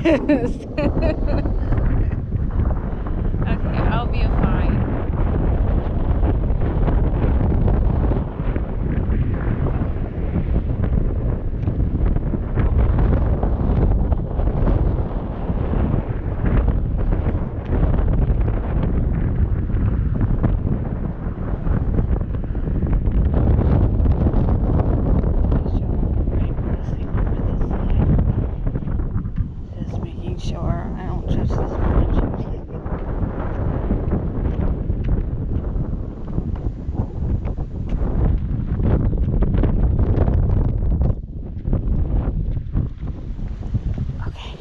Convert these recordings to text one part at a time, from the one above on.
Okay, I'll be fine. Just making sure I don't touch this bridge. Okay.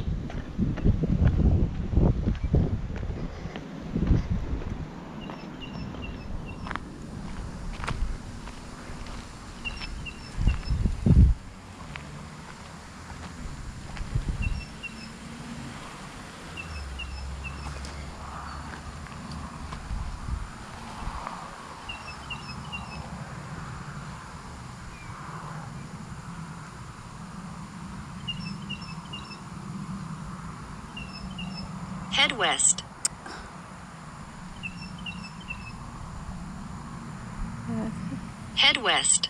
Head west. Head west.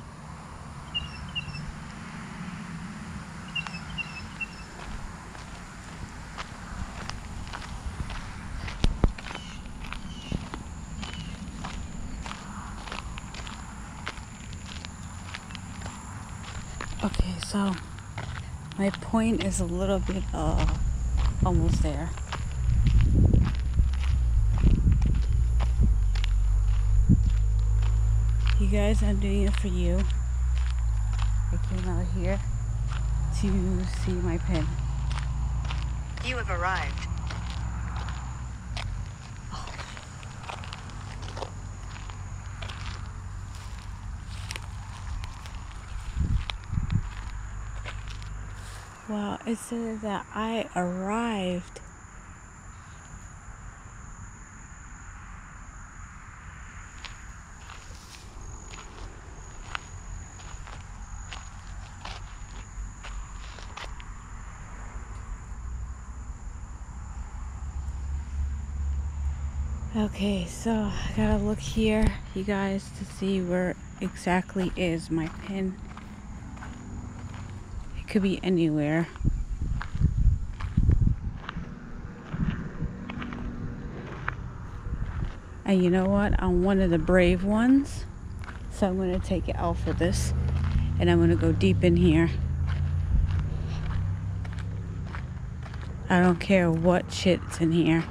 Okay, so my point is a little bit almost there. You guys, I'm doing it for you. I came out here to see my pin. You have arrived. Well, it said that I arrived. Okay, so I gotta look here, you guys, to see where exactly is my pin. It could be anywhere. And you know what? I'm one of the brave ones. So I'm gonna take it out for this. And I'm gonna go deep in here. I don't care what shit's in here.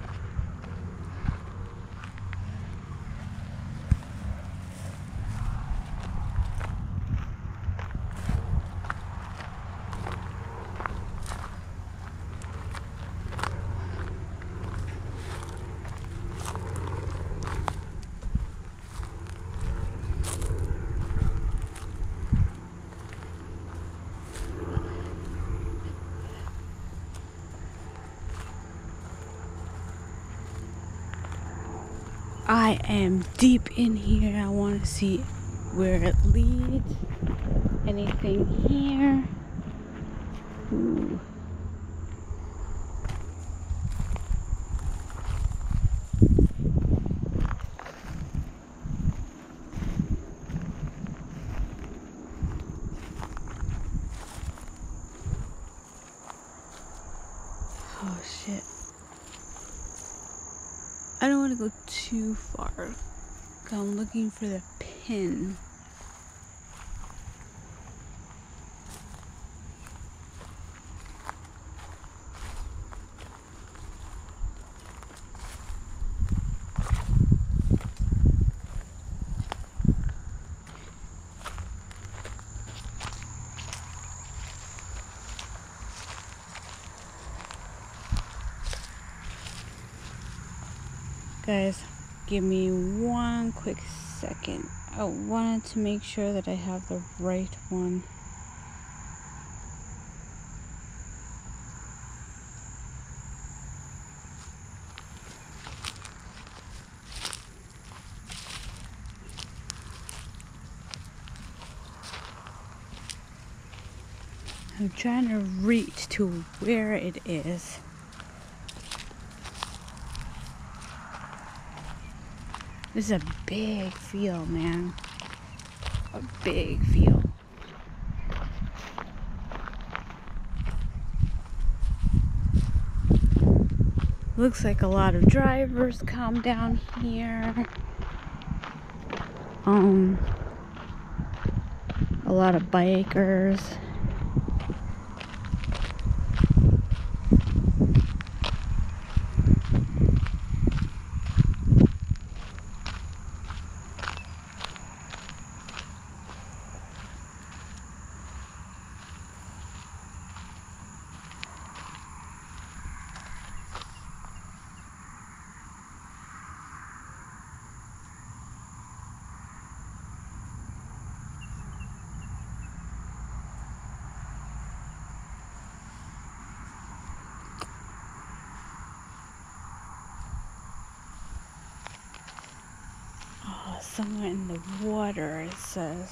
I am deep in here. I want to see where it leads. Anything here? Ooh. Oh shit. I don't want to go too far. I'm looking for the pin. Guys, give me one quick second. I wanted to make sure that I have the right one. I'm trying to reach to where it is. This is a big field, man. A big field. Looks like a lot of drivers come down here. A lot of bikers. Somewhere in the water, it says.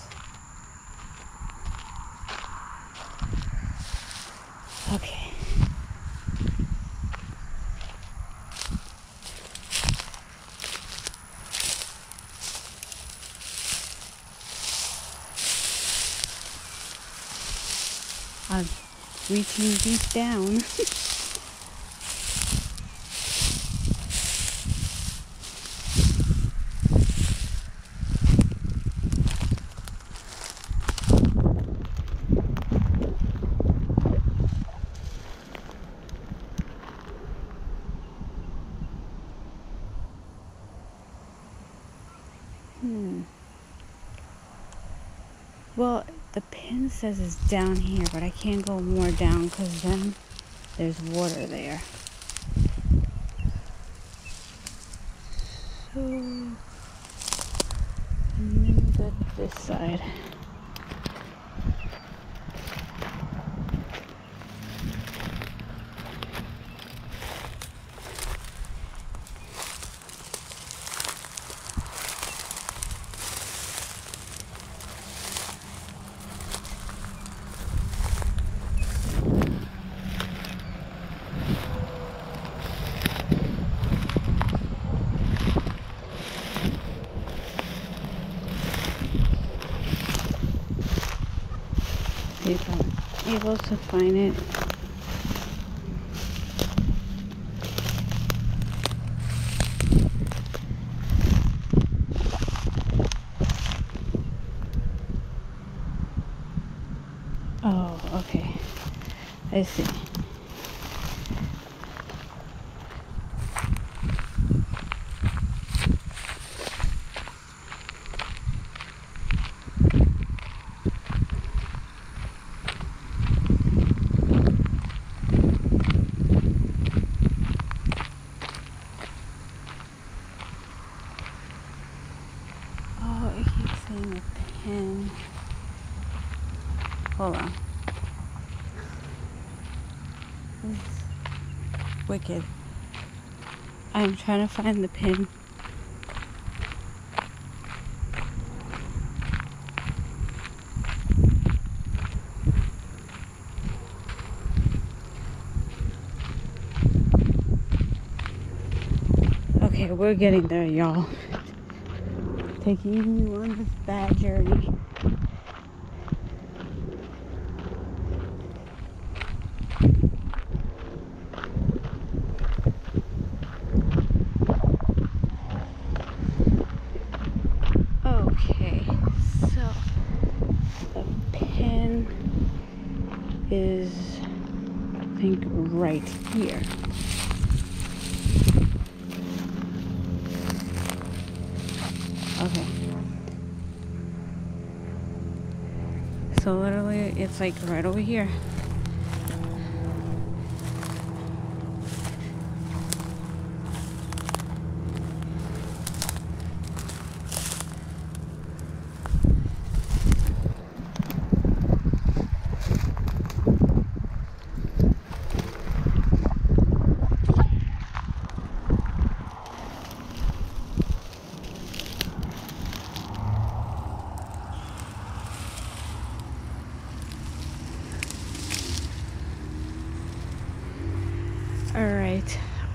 Okay. I'm reaching deep down. Well, the pin says it's down here, but I can't go more down because then there's water there. So, I'm gonna go to this side. If I'm able to find it. Oh, okay. I see. Pen. Hold on. This is wicked. I'm trying to find the pin. Okay, we're getting there, y'all. Taking you on this bad journey. Okay, so the pin is, I think, right here. Okay. So literally, it's like right over here.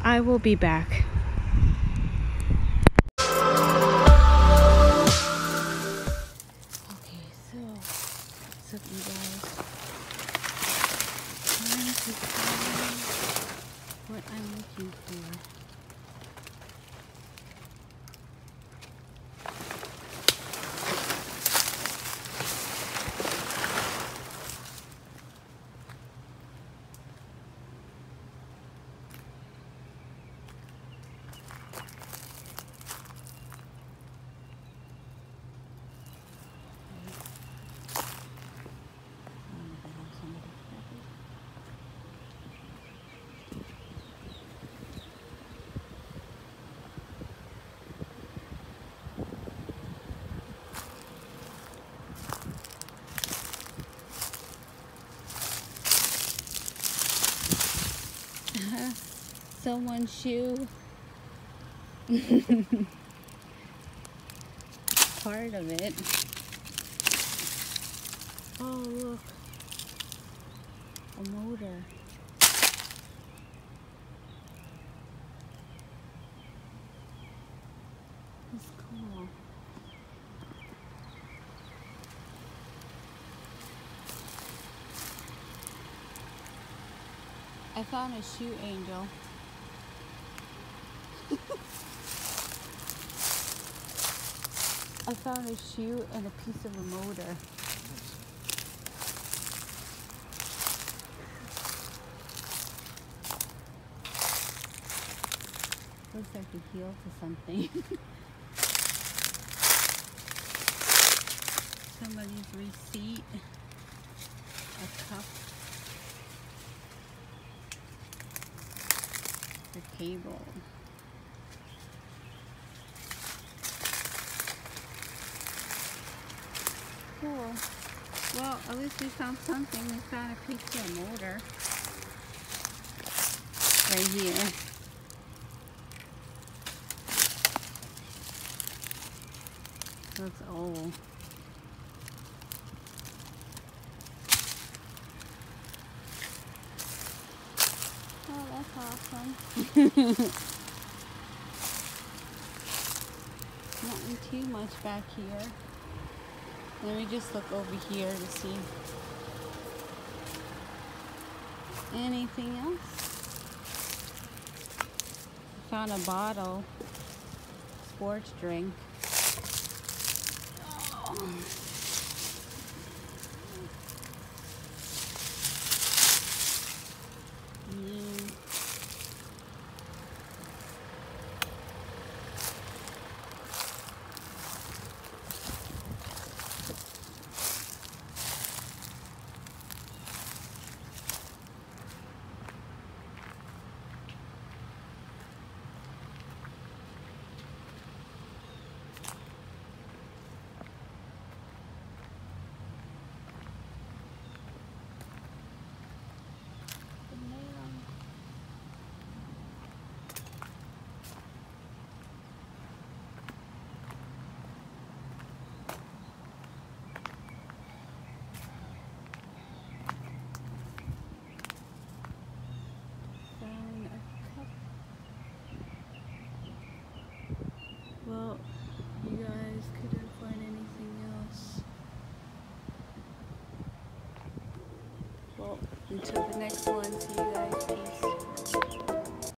I will be back. Okay, so what's up, you guys? Trying to find what I'm looking for. Someone's shoe. Part of it. Oh, look. A motor. That's cool. I found a shoe angel. I found a shoe and a piece of a motor. Looks like the heel to something. Somebody's receipt. A cup. The cable. Cool. Well, at least we found something. We found a piece of a motor. Right here. Looks old. Oh, that's awesome. Nothing too much back here. Let me just look over here to see anything else. Found a bottle, sports drink. Oh. Well, you guys couldn't find anything else. Well, until the next one, see you guys.